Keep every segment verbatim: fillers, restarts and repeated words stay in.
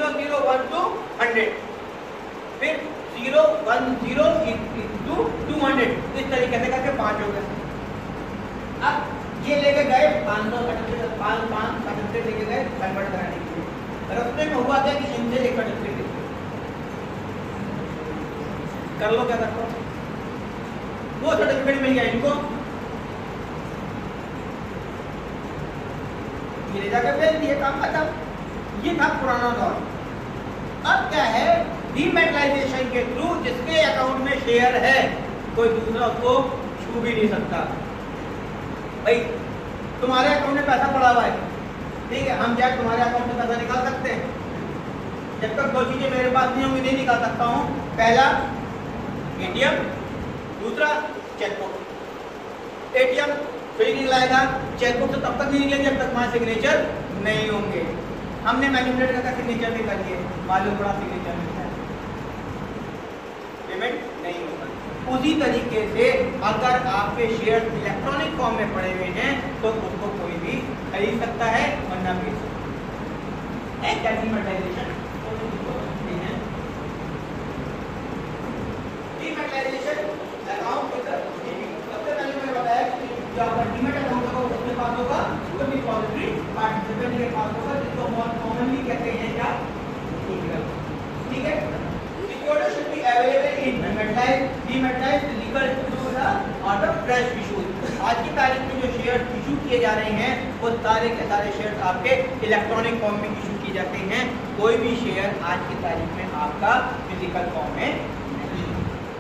Zero zero one two hundred, फिर zero one zero two two hundred, इस तरीके से करके पांच हो गए। अब ये लेके गए पाँच सौ सर्टिफिकेट, पाँच पाँच सर्टिफिकेट लेके गए कन्वर्ट कराने के लिए। रास्ते में हुआ क्या कि इनसे एक सर्टिफिकेट कर लो, क्या करते हो, वो सर्टिफिकेट मिल गया इनको, ये ले जाकर भेज दिए, काम खत्म। ये था पुराना दौर। अब क्या है, डीमैटेरियलाइजेशन के थ्रू जिसके अकाउंट में शेयर है कोई दूसरा उसको छू भी नहीं सकता। भाई तुम्हारे अकाउंट में पैसा पड़ा हुआ है, ठीक है, हम क्या तुम्हारे अकाउंट में पैसा निकाल सकते हैं? जब तक दो चीजें मेरे पास नहीं होंगी नहीं निकाल सकता हूँ। पहला एटीएम, दूसरा चेकबुक। एटीएम फिर निकलाएगा, चेकबुक तो तब तक नहीं निकलेगी जब तक हमारे सिग्नेचर नहीं होंगे। हमने मैनिपुलेट करके सिग्नेचर भी कर लिए, मालूम पड़ा सिग्नेचर मिलता है, पेमेंट नहीं होगा। उसी तरीके से अगर आपके शेयर इलेक्ट्रॉनिक फॉर्म में पड़े हुए हैं तो उसको कोई भी खरीद सकता है वरना बेच सकता है। डीमैटेरियलाइजेशन अकाउंट सबसे पहले मैंने बताया कि जो आपका डीमैट अकाउंट होगा उसके पास होगा वो डिपॉजिटरी पार्टिसिपेंट के पास होगा, जिसको बहुत कॉमनली कहते हैं क्या, ठीक है। Security should be available in dematerialized dematerialized legal और द फ्रेश इशूज। आज की तारीख में जो शेयर इशू किए जा रहे हैं वो सारे के सारे शेयर आपके इलेक्ट्रॉनिक फॉर्म में इशू किए जाते हैं। कोई भी शेयर आज की तारीख में आपका फिजिकल फॉर्म में नहीं,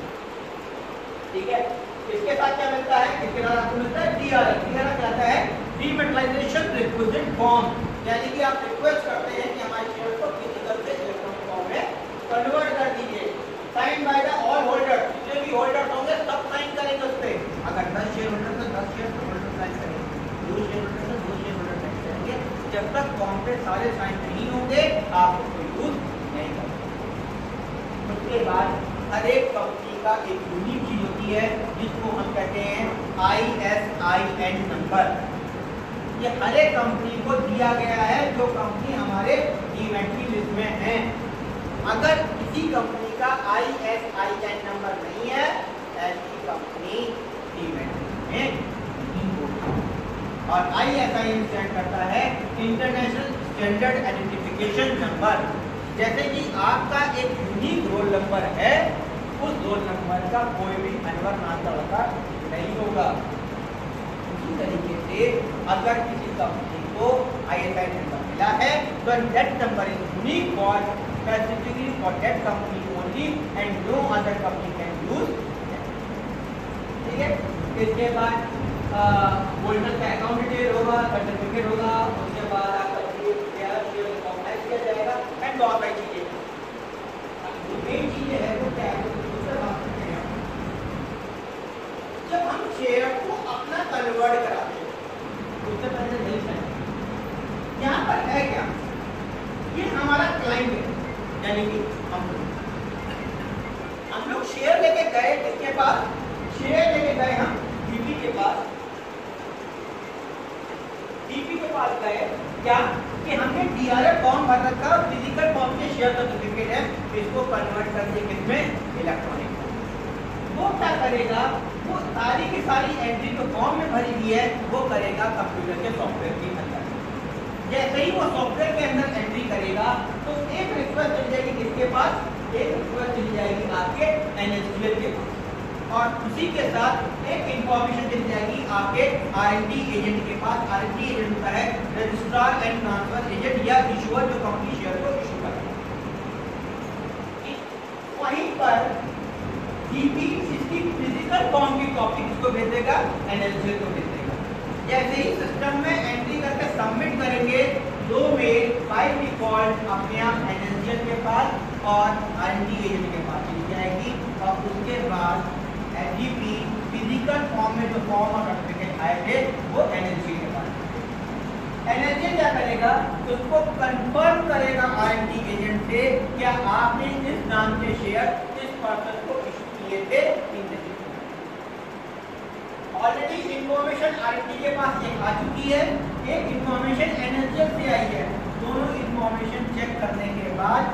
ठीक है। इसके साथ क्या मिलता है, इसके साथ आपको मिलता है डीआरएफ। डीआरएफ क्या है, डीमैटेरियलाइजेशन रिक्विजिट फॉर्म, यानी कि आप रिक्वेस्ट करते हैं कि हमारे शेयर को फिजिकल से इलेक्ट्रॉनिक फॉर्म में कन्वर्ट कर दीजिए। Sign by the all holder, जितने भी होल्डर्स होंगे सब साइन करेंगे उस पे। अगर दस शेयर होल्डर तो दस शेयर होल्डर साइन करेंगे, दो शेयर होल्डर तो दो शेयर होल्डर साइन करेंगे। जब तक फॉर्म पे सारे साइन नहीं होंगे आप उसको यूज नहीं कर सकते। उसके बाद हर एक कंपनी का एक यूनिक चीज होती है जिसको हम कहते हैं I S I N number. ये हर एक कंपनी को दिया गया है जो कंपनी हमारे डीमैट की लिस्ट में है। अगर किसी कंपनी का I S I N number नहीं है, ऐसी कंपनी डीमैट में नहीं होगी। और I S I N stand करता है इंटरनेशनल स्टैंडर्ड आइडेंटिफिकेशन नंबर। जैसे कि आपका एक यूनिक रोल नंबर है, उस रोल नंबर का कोई भी अनवर नाम का लड़का नहीं होगा। उसी तरीके से अगर किसी कंपनी को आई एस आई नंबर मिला है तो that number is unique for specifically for that company only and no other company can use, ठीक है। इसके बाद होल्डर का अकाउंट डिटेल होगा, सर्टिफिकेट होगा, उसके बाद आपका शेयर फॉर्मेट किया जाएगा एंड बहुत सारी चीजें। मेन चीजें है वो क्या है, उससे बात करते हैं। जब हम शेयर को अपना कन्वर्ट कराते हैं उससे पहले नहीं चाहिए यहाँ पर है क्या, ये हमारा क्लाइंट है, यानी कि हम लोग हम लोग शेयर लेके गए किसके पास, शेयर लेके गए हम डीपी के पास। डीपी के पास गए क्या कि हमने डीआरएफ फॉर्म भर रखा, फिजिकल फॉर्म के शेयर सर्टिफिकेट है, इसको कन्वर्ट कर दिए किसमें, इलेक्ट्रॉनिक। वो क्या करेगा, वो सारी की सारी एंट्री जो फॉर्म में भरी हुई है वो करेगा कंप्यूटर के सॉफ्टवेयर के अंदर। जैसे ही वो सॉफ्टवेयर के अंदर एंट्री करेगा तो एक रिक्वेस्ट चली जाएगी किसके पास, एक रिक्वेस्ट चली जाएगी आपके एनएसडीएल के पास, और उसी के साथ एक इंफॉर्मेशन चली जाएगी आपके आरएनडी एजेंट के पास। आरएनडी एजेंट होता है रजिस्ट्रार एंड ट्रांसफर एजेंट या इशूअर जो कंपनी शेयर को इशू करता है। वहीं पर डीपी इसकी फिजिकल फॉर्म की कॉपी किसको भेज देगा, एनएसडीएल को भेज देगा। जैसे ही सिस्टम में एंट्री करके सबमिट करेंगे दो मेल बाय डिफॉल्ट अपने आप एनएसडीएल के पास और आरएनडी एजेंट के पास चली जाएगी, और उसके बाद डीपी फिजिकल फॉर्म में जो फॉर्म और सर्टिफिकेट आए थे वो एनएसडीएल के पास। एनएसडीएल क्या करेगा, उसको कंफर्म करेगा आरएनडी एजेंट से क्या आपने इस नाम के शेयर इस पर्सन को इशू किए थे। ऑलरेडी इंफॉर्मेशन आरएनडी के पास एक आ चुकी है, एक इंफॉर्मेशन एनएसडीएल से आई है। दोनों इंफॉर्मेशन चेक करने के बाद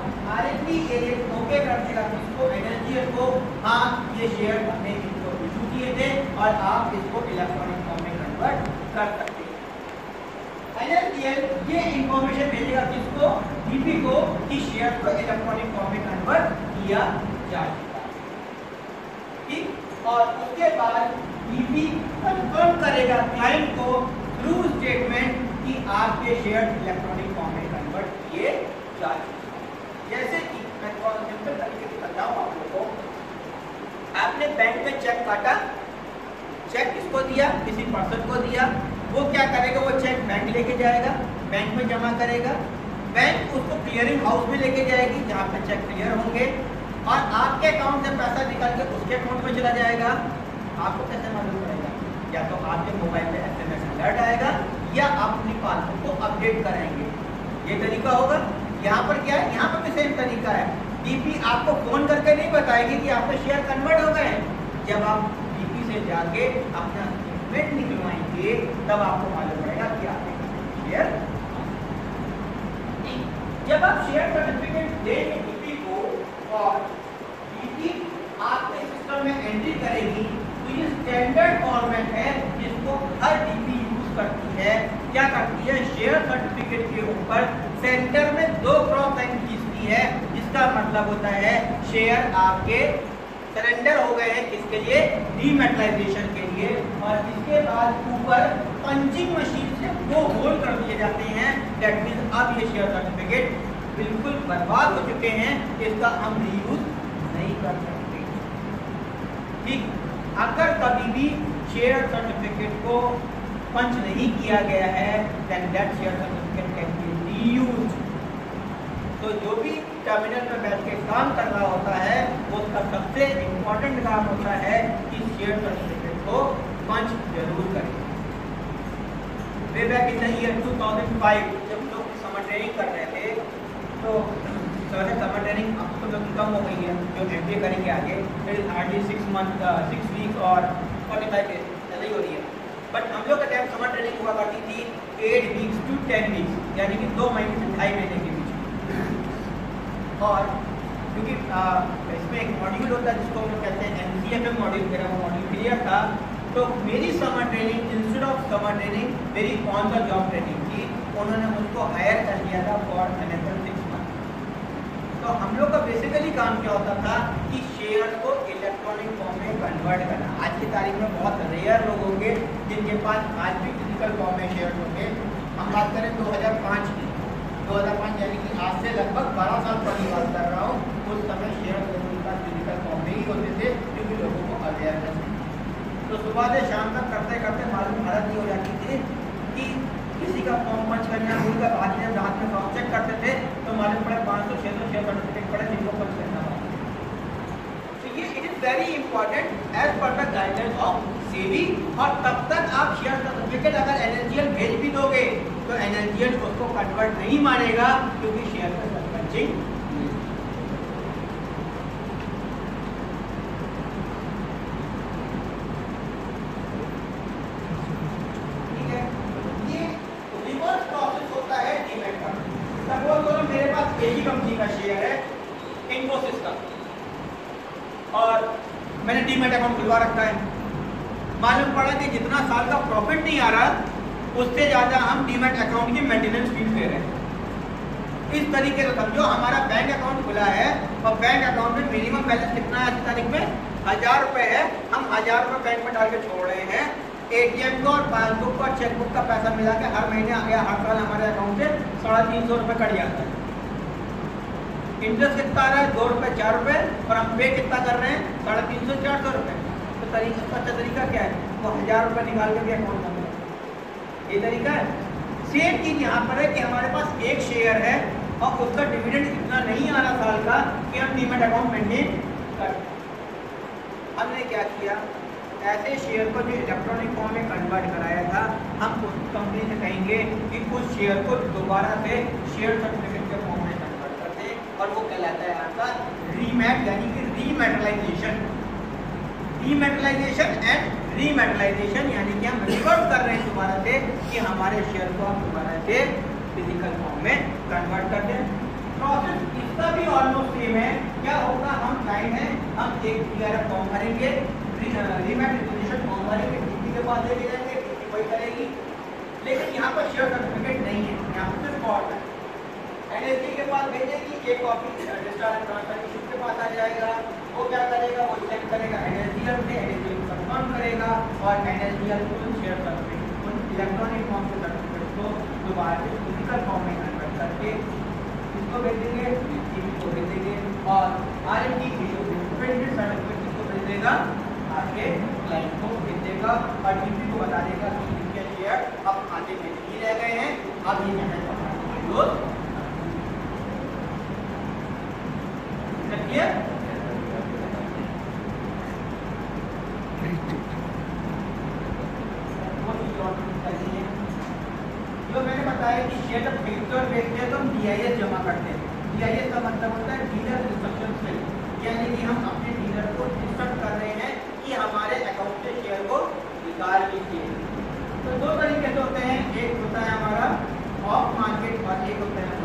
डीपी को कि शेयर को इलेक्ट्रॉनिक फॉर्म में कन्वर्ट किया जा चुका है, ठीक। और उसके बाद डीपी कंफर्म करेगा क्लाइंट को थ्रू स्टेटमेंट कि आपके शेयर इलेक्ट्रॉनिक फॉर्म में कन्वर्ट किए जा चुके हैं। जैसे कि मैं थोड़ा सिंपल तरीके से बताऊं आप लोगों को, आपने बैंक में चेक काटा, चेक किसको दिया, किसी पर्सन को दिया, वो क्या करेगा, वो चेक बैंक लेके जाएगा, बैंक में जमा करेगा, बैंक उसको क्लियरिंग हाउस में लेके जाएगी जहाँ पे चेक क्लियर होंगे, और आपके अकाउंट से पैसा निकाल के उसके अकाउंट में चला जाएगा। आपको कैसे मालूम पड़ेगा, या तो आपके मोबाइल पे एसएमएस अलर्ट आएगा या आप अपनी पासबुक को अपडेट कराएंगे, ये तरीका होगा। यहाँ पर क्या है, यहाँ पर भी सेम तरीका है, डीपी आपको फोन करके नहीं बताएगी कि आपके शेयर कन्वर्ट हो गए हैं। जब आप डीपी से जाके अपना स्टेटमेंट निकलवाएंगे तब आपको मालूम पड़ेगा कि आपके शेयर, जब आप शेयर सर्टिफिकेट देंगे डीपी को और डीपी आपके सिस्टम में एंट्री करेगी, तो ये स्टैंडर्ड फॉर्मेट है जिसको हर डीपी यूज करती है। क्या करती है, शेयर सर्टिफिकेट के ऊपर सेंटर में दो क्रॉस लाइन खींचती है, जिसका मतलब होता है शेयर आपके सरेंडर हो गए हैं, किसके लिए, डीमेटलाइजेशन के लिए। और इसके बाद ऊपर पंचिंग मशीन से दो होल कर दिए जाते हैं, दैट मीन अब ये शेयर सर्टिफिकेट बिल्कुल बर्बाद हो चुके हैं, इसका हम रीयूज नहीं कर सकते, ठीक। अगर कभी भी शेयर सर्टिफिकेट को पंच नहीं किया गया है, then that share certificate can be reused. तो जो भी टर्मिनल में बैठ के काम कर रहा होता है, उसका सबसे इम्पोर्टेंट काम होता है कि शेयर सर्टिफिकेट को पंच जरूर करें। Way back in the year two thousand five जब लोग समर ट्रेनिंग कर रहे थे, तो समर ट्रेनिंग अब तो लोग कम हो गई है, जो एमबीए करेंगे आगे फिर hardly six month six weeks और फोर्टी फाइव डेज ऐसा ही हो रही है। बट हम लोग का टाइम समर ट्रेनिंग हुआ करती थी eight weeks to ten weeks, यानी कि दो महीने से ढाई महीने के बीच। और क्योंकि इसमें एक मॉड्यूल होता है जिसको हम लोग कहते हैं एनसीएफएम मॉड्यूल, मेरा वो मॉड्यूल क्लियर था। तो मेरी summer training instead of summer training मेरी ऑन द जॉब ट्रेनिंग थी, उन्होंने मुझको हायर कर लिया था फॉर अनदर सिक्स मंथ। तो हम लोग का बेसिकली काम क्या होता था कि शेयर को इलेक्ट्रॉनिक फॉर्म में कन्वर्ट करना। आज की तारीख में बहुत रेयर लोग होंगे जिनके पास आज भी फिजिकल फॉर्म में शेयर होंगे। हम बात करें दो हज़ार पाँच की, दो हज़ार पाँच यानी कि आज से लगभग बारह साल पहले बात कर रहा हूँ, उस समय शेयर फिजिकल फॉर्म में ही होते थे क्योंकि लोगों को अवेयरनेस नहीं। तो सुबह से शाम तक करते करते मालूम हालत ये हो जाती थी कि किसी का फॉर्म पंच करना, उनका आज में रात में फॉर्म चेक करते थे तो मालूम पड़े पाँच सौ छः सौ शेयर सर्टिफिकेट पड़े जिनको पंच करना था। तो ये it is very important as per the guidelines of SEBI. और तब तक आप शेयर सर्टिफिकेट अगर एनएसजीएल भेज भी दोगे तो एनएसजीएल उसको कन्वर्ट नहीं मानेगा क्योंकि शेयर का पंचिंग। मेरे पास एक ही कंपनी का शेयर है इन्फोसिस का और मैंने डीमैट अकाउंट खुलवा रखा है। मालूम पड़ा कि जितना साल का प्रॉफिट नहीं आ रहा उससे ज़्यादा हम डीमैट अकाउंट की मेंटेनेंस फीस दे रहे हैं। इस तरीके से समझो हमारा बैंक अकाउंट खुला है और बैंक अकाउंट में मिनिमम बैलेंस कितना है आज की तारीख में, हज़ार रुपये है। हम हज़ार रुपये बैंक में डाल के छोड़ रहे हैं। एटीएम का और पासबुक का चेकबुक का पैसा मिला के हर महीने आ गया, हर साल हमारे अकाउंट से साढ़े तीन सौ रुपये कट जाता है। इंटरेस्ट कितना आ रहा है, दो रुपये चार रुपये, और हम पे कितना कर रहे हैं, साढ़े तीन सौ चार सौ रुपये। तो तरीका अच्छा तरीका क्या है, वो तो हज़ार रुपये निकाल के भी अकाउंट में, ये तरीका है। सेम चीज़ यहाँ पर है कि हमारे पास एक शेयर है और उसका डिविडेंड इतना नहीं आ रहा साल का कि हम डीमैट अकाउंट मेंटेन कर। हमने क्या किया, ऐसे शेयर को जो इलेक्ट्रॉनिक फॉर्म में कन्वर्ट कराया था, हम उस कंपनी से कहेंगे कि उस शेयर को दोबारा से शेयर सर्टिफिकेट के फॉर्म में कन्वर्ट करते हैं और वो कहलाता है आपका रीमैट, यानी कि रीमेटलाइजेशन। रीमेटलाइजेशन एंड रीमेटलाइजेशन यानी कि हम रिवर्स कर रहे हैं दोबारा से कि हमारे शेयर को हम दोबारा से फिजिकल फॉर्म में कन्वर्ट कर दें। प्रोसेस इसका भी ऑलमोस्ट सेम है। क्या होगा, हम टाइम है हम एक वगैरह फॉर्म भरेंगे, रीमेटलाइजेशन फॉर्म भरेंगे, डीपी के पास लेके जाएंगे, डीपी वही करेगी। लेकिन यहाँ पर शेयर सर्टिफिकेट नहीं है, यहाँ पर सिर्फ फॉर्म है। एनएसजी के बाद भेजेगी, एक कॉपी रजिस्ट्रार एंड ट्रांसफर के पास आ जाएगा। वो क्या करेगा, वो चेक करेगा एनएसडीएल में, एनएसडीएल को कंफर्म करेगा और एनएसडीएल को शेयर सर्टिफिकेट उन इलेक्ट्रॉनिक फॉर्म के सर्टिफिकेट को दोबारा से फिजिकल फॉर्म में कन्वर्ट करके इसको भेजेंगे, टीवी को भेजेंगे और आरएमडी की जो प्रिंटेड सर्टिफिकेट इसको भेज देगा, आगे क्लाइंट को भेज देगा और टीवी को बता देगा कि इनके शेयर अब खाते में नहीं रह गए हैं, अब ये पेमेंट यूज क्लियर। जो मैंने बताया कि शेयर जब खरीदते और बेचते हैं तो हम डीआईएस जमा करते हैं। डीआईएस का मतलब होता है डीलर इंस्ट्रक्शन से, यानी कि हम अपने डीलर को इंस्ट्रक्ट कर रहे हैं कि हमारे अकाउंट से शेयर को निकाल लीजिए। तो दो तरीके से होते हैं, एक होता है हमारा ऑफ मार्केट और एक होता है